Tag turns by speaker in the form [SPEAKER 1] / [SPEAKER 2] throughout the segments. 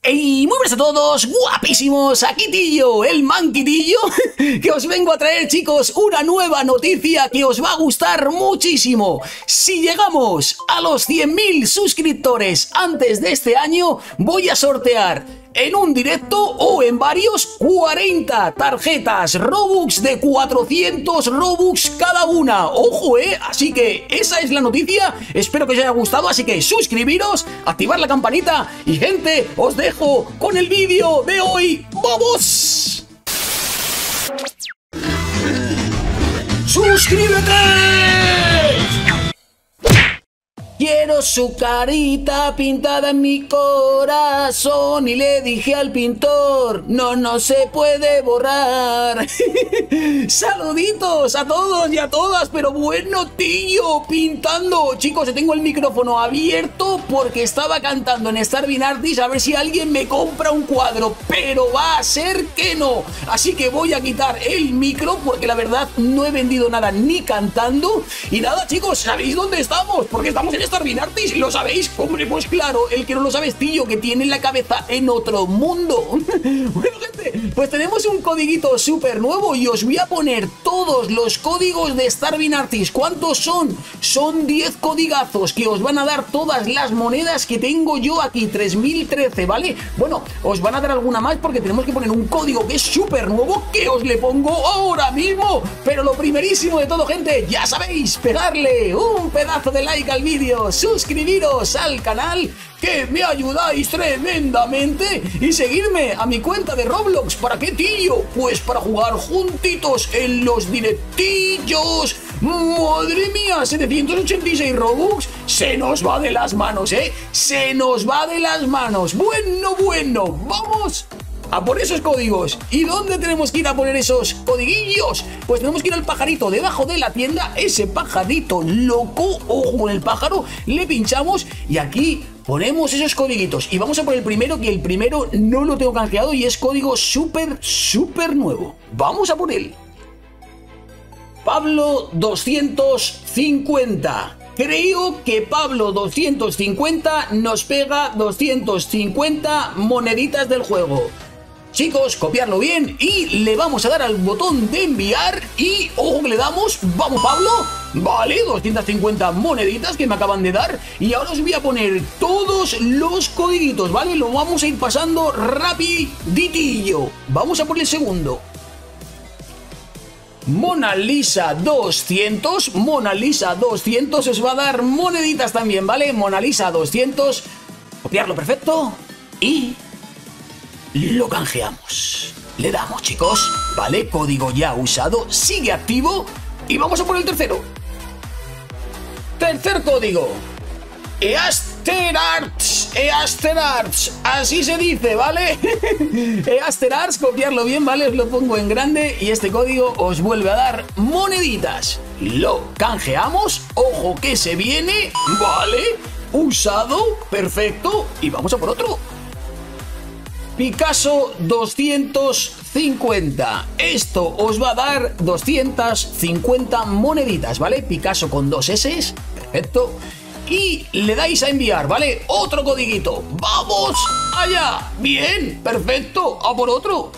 [SPEAKER 1] ¡Ey! Muy buenas a todos, guapísimos, aquí Tillo, el manquitillo, que os vengo a traer, chicos, una nueva noticia que os va a gustar muchísimo. Si llegamos a los 100.000 suscriptores antes de este año, voy a sortear en un directo o en varios 40 tarjetas Robux de 400 Robux cada una. ¡Ojo, Así que esa es la noticia, espero que os haya gustado, así que suscribiros, activar la campanita y, gente, os dejo con el vídeo de hoy. ¡Vamos! ¡Suscríbete! Quiero su carita pintada en mi corazón y le dije al pintor, no se puede borrar. Saluditos a todos y a todas, pero bueno, tío, pintando. Chicos, tengo el micrófono abierto porque estaba cantando en Starving Artist a ver si alguien me compra un cuadro, pero va a ser que no. Así que voy a quitar el micro porque la verdad no he vendido nada ni cantando. Y nada, chicos, ¿sabéis dónde estamos? Porque estamos en Starving Artist, ¿lo sabéis? Hombre, pues claro, el que no lo sabe es Tillo, que tiene la cabeza en otro mundo. Bueno, gente, pues tenemos un codiguito súper nuevo y os voy a poner todos los códigos de Starving Artist. ¿Cuántos son? Son 10 codigazos que os van a dar todas las monedas que tengo yo aquí, 3013, ¿vale? Bueno, os van a dar alguna más porque tenemos que poner un código que es súper nuevo, que os le pongo ahora mismo. Pero lo primerísimo de todo, gente, ya sabéis, pegarle un pedazo de like al vídeo, suscribiros al canal, que me ayudáis tremendamente, y seguirme a mi cuenta de Roblox. ¿Para qué, tío? Pues para jugar juntitos en los directillos. ¡Madre mía! 786 Robux. Se nos va de las manos, se nos va de las manos. Bueno, vamos a por esos códigos. ¿Y dónde tenemos que ir a poner esos codiguillos? Pues tenemos que ir al pajarito debajo de la tienda, ese pajarito loco, ojo con el pájaro, le pinchamos y aquí ponemos esos codiguitos. Y vamos a por el primero, que el primero no lo tengo canjeado y es código súper nuevo. Vamos a por él. Pablo 250. Creo que Pablo 250 nos pega 250 moneditas del juego. Chicos, copiarlo bien y le vamos a dar al botón de enviar y ojo que le damos. ¡Vamos, Pablo! Vale, 250 moneditas que me acaban de dar y ahora os voy a poner todos los codiguitos, ¿vale? Lo vamos a ir pasando rapiditillo. Vamos a por el segundo. Mona Lisa 200, Mona Lisa 200 os va a dar moneditas también, ¿vale? Mona Lisa 200, copiarlo perfecto y lo canjeamos. Le damos, chicos, ¿vale? Código ya usado, sigue activo y vamos a por el tercero. Tercer código. Easter Arts, así se dice, ¿vale? Easter Arts, copiarlo bien, ¿vale? Os lo pongo en grande y este código os vuelve a dar moneditas. Lo canjeamos, ojo que se viene, ¿vale? Usado, perfecto, y vamos a por otro. Picasso 250. Esto os va a dar 250 moneditas, ¿vale? Picasso con 2 S, perfecto. Y le dais a enviar, ¿vale? Otro codiguito. ¡Vamos allá! Bien, perfecto. A por otro.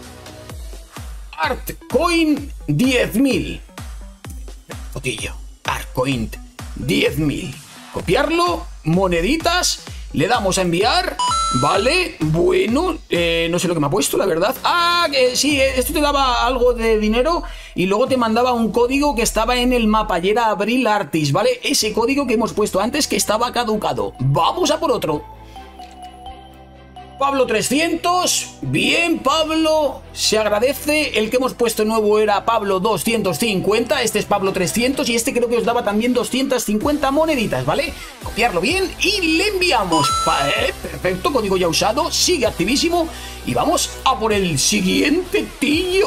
[SPEAKER 1] Artcoin 10.000. Potillo. Artcoin 10.000. Copiarlo. Moneditas. Le damos a enviar, ¿vale? Bueno, no sé lo que me ha puesto, la verdad. Ah, que sí, esto te daba algo de dinero y luego te mandaba un código que estaba en el mapa y era Abril Artist, ¿vale? Ese código que hemos puesto antes que estaba caducado. Vamos a por otro. Pablo 300, bien, Pablo, se agradece. El que hemos puesto nuevo era Pablo 250, este es Pablo 300 y este creo que os daba también 250 moneditas, ¿vale? Copiarlo bien y le enviamos. Perfecto, código ya usado, sigue activísimo y vamos a por el siguiente, tío.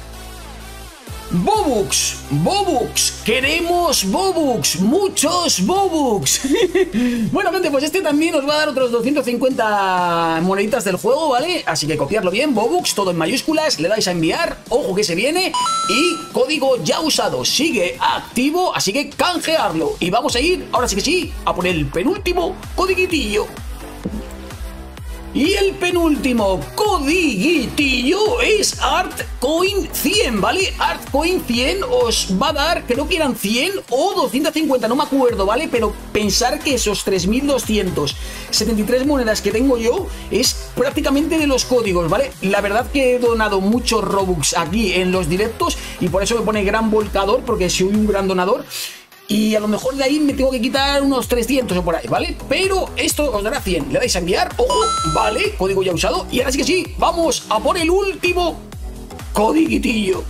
[SPEAKER 1] Bobux, queremos Bobux, muchos Bobux. Bueno, gente, pues este también os va a dar otros 250 moneditas del juego, ¿vale? Así que copiarlo bien, Bobux, todo en mayúsculas, le dais a enviar, ojo que se viene y código ya usado, sigue activo, así que canjearlo. Y vamos a ir, ahora sí que sí, a por el penúltimo codiguitillo. Y el penúltimo codiguitillo es Artcoin 100, ¿vale? Artcoin 100 os va a dar, creo que eran 100 o 250, no me acuerdo, ¿vale? Pero pensar que esos 3.273 monedas que tengo yo es prácticamente de los códigos, ¿vale? La verdad que he donado muchos Robux aquí en los directos y por eso me pone gran volcador, porque soy un gran donador. Y a lo mejor de ahí me tengo que quitar unos 300 o por ahí, ¿vale? Pero esto os dará 100. Le dais a enviar, ojo, vale, código ya usado. Y ahora sí que sí, vamos a por el último codiguitillo.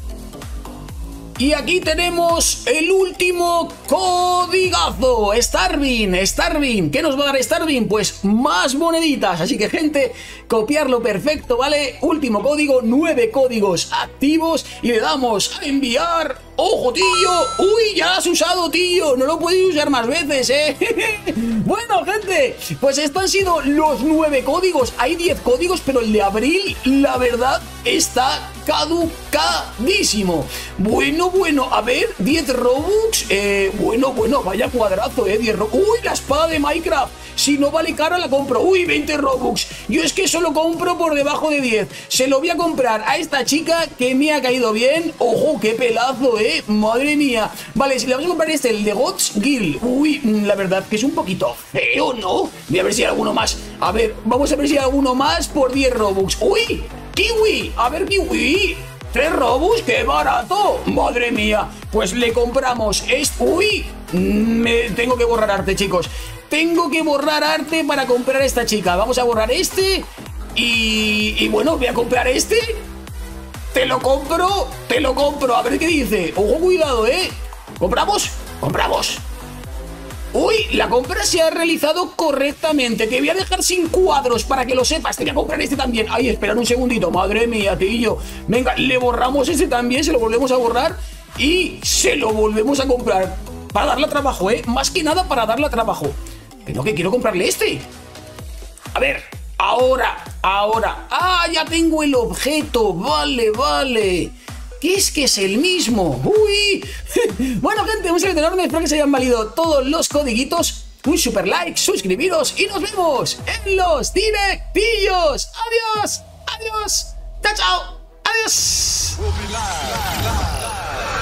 [SPEAKER 1] Y aquí tenemos el último codigazo, Starving. ¿Qué nos va a dar Starving? Pues más moneditas, así que gente, copiarlo perfecto, ¿vale? Último código, 9 códigos activos y le damos a enviar. ¡Ojo, tío! ¡Uy, ya lo has usado, tío! No lo puedes usar más veces, ¿eh? Bueno, gente, pues estos han sido los 9 códigos. Hay 10 códigos, pero el de abril, la verdad, está caducadísimo. Bueno, a ver, 10 Robux. Bueno, vaya cuadrazo, 10 Robux. ¡Uy, la espada de Minecraft! Si no vale cara, la compro. ¡Uy, 20 Robux! Yo es que solo compro por debajo de 10. Se lo voy a comprar a esta chica que me ha caído bien. ¡Ojo, qué pelazo, madre mía! Vale, si le vamos a comprar el de Gods Guild. Uy, la verdad que es un poquito feo, ¿no? Voy a ver si hay alguno más. A ver, vamos a ver si hay alguno más por 10 Robux. ¡Uy! ¡Kiwi! A ver, Kiwi. 3 Robux, ¡qué barato! ¡Madre mía! Pues le compramos ¡Uy! Me tengo que borrar arte, chicos. Tengo que borrar arte para comprar a esta chica. Vamos a borrar este. Y bueno, voy a comprar este. Te lo compro. A ver qué dice. Ojo, cuidado, ¿Compramos? ¡Compramos! Uy, la compra se ha realizado correctamente. Te voy a dejar sin cuadros para que lo sepas. Te voy a comprar este también. Ay, esperad un segundito. Madre mía, tío. Venga, le borramos este también. Se lo volvemos a borrar. Y se lo volvemos a comprar. Para darle trabajo, Más que nada para darle trabajo. Pero que quiero comprarle este. A ver, ahora. Ah, ya tengo el objeto. Vale. ¿Qué es que es el mismo? ¡Uy! Bueno, gente, un saludo enorme. Espero que se hayan valido todos los codiguitos. Un super like, suscribiros y nos vemos en los directillos. Adiós. Chao. Adiós.